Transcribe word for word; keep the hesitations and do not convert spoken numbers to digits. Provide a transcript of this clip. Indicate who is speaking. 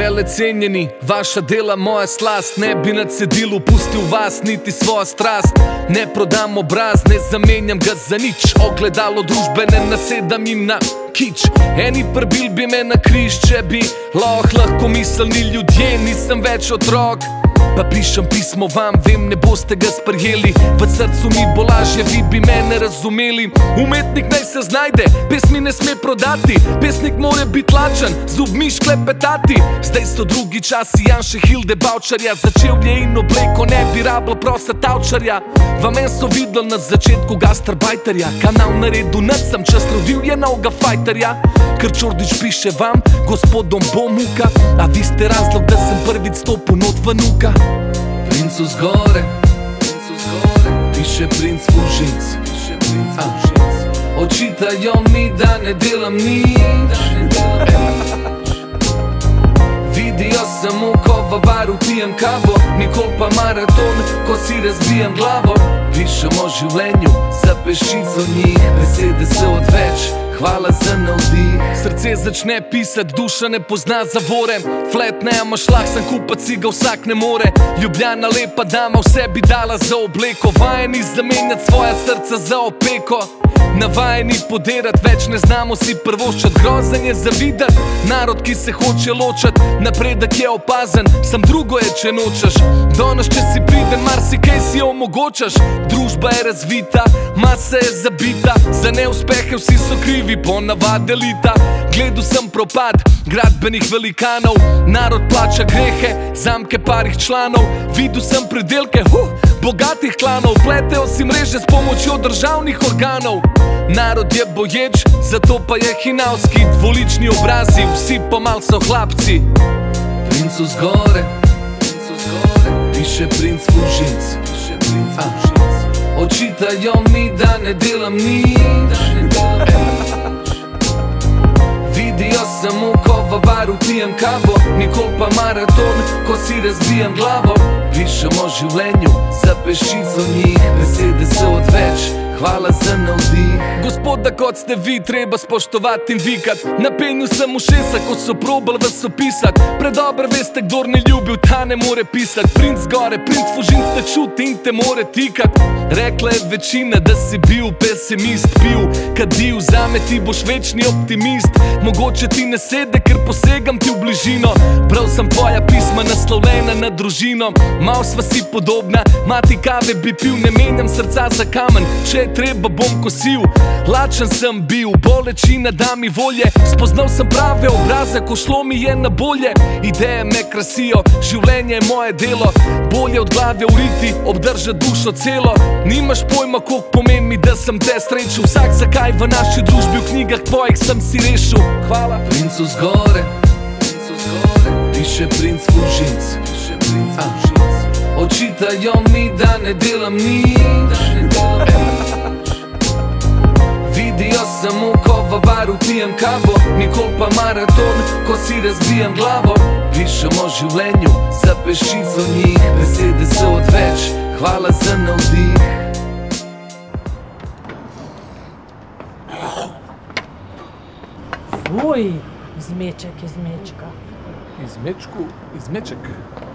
Speaker 1: Vele cenjeni, vaša dela moja slast. Ne bi na cedilu pustil vas, niti svojo strast. Ne prodam obraz, ne zamenjam ga za nič. Ogledalo družbe ne nasedam jim na kič. Eni prbil bi me na križ, če bi loh lahko mislni ljudje. Nisem več otrok, pa pišem pismo vam, vem, ne boste ga sprejeli. V srcu mi bo lažje, vi bi mene razumeli. Umetnik naj se znajde, pesmi ne sme prodati. Pesnik mora biti lačen, zubmi šklepetati. Zdaj so drugi časi Janše Hilde Bavčarja. Začel je in obleko ne bi rablo prosa Tavčarja. V men so videl na začetku gastarbajterja. Kanal naredil nad sem čas, rodil je novega fajterja. Ker Čordič piše vam, gospodom bo muka. A vi ste razlog, da sem prvič stopil not v nuka. Princu zgore, piše princ Fužinc. Očitajo mi, da ne delam nič. Vidijo samo, ko v baru pijem kavo. Nikoli pa maraton, ko si razbijam glavo. Pišem o življenju za peščico njih. Besede so odveč, hvala za navdih. Srce začne pisat, duša ne pozna zavore. Flet ne ima šlah, sem kupac, si ga vsak ne more. Ljubljana lepa dama, vse bi dala za obleko. Vajeni zamenjat svoja srca za opeko. Navajeni poderat, več ne znamo si prvoščat. Grozen je zavidat, narod, ki se hoče ločat. Napredek je opazen, sam drugo je, če nočeš. Danes, če si priden, marsikaj si omogočaš. Družba je razvita, masa je zabita. Za neuspehe vsi so krivi, ponavad elita. Gledal sem propad gradbenih velikanov. Narod plača grehe, zamke parih članov. Videl sem predelke, huh, bogatih klanov. Pletejo si mreže s pomočjo državnih organov. Narod je boječ, zato pa je hinavski. Dvolični obrazi, vsi pa mal so hlapci. Princu zgore, piše princ Fužinc. Očitajo mi, da ne delam nič. Vidijo samo, ko v baru pijem kavo. Nikoli pa maraton, ko si razbijam glavo. Pišem o življenju za peščico njih. Besede so odveč, hvala za navdih. Gospoda, kot ste vi, treba spoštovati in vikat. Napenju sem ušesa, ko so probal vas opisat. Predobro veste, kdor ne ljubil, ta ne more pisat. Princ zgore, princ Fužinc te čuti in te more tikat. Rekla je večina, da si bil pesimist. Pil, kadil, zame ti boš večni optimist. Mogoče ti ne sede, ker posegam ti v bližino. Prav sem tvoja pisma naslovljena na družino. Mal sva si podobna, mati kave bi pil. Ne menjam srca za kamen, če je treba bom kosil. Lačen sem bil, bolečina da mi volje. Spoznal sem prave obraze, ko šlo mi je na bolje. Ideje me krasijo, življenje je moje delo. Bolje od glave uriti, obdržati dušo celo. Nimaš pojma, koliko pomeni mi, da sem te srečil. Vsak zakaj v naši družbi, v knjigah tvojih sem si rešil. Hvala. Princu zgore, piše princ Fužinc. Očitajo mi, da ne delam nič. Vidijo samo, ko v baru pijem kavo. Nikoli pa maraton, ko si razbijam glavo. Pišem o življenju za peščico njih. Besede so odveč, hvala za navdih.
Speaker 2: Fuj, izmeček, izmečka.
Speaker 1: Izmečku, izmeček.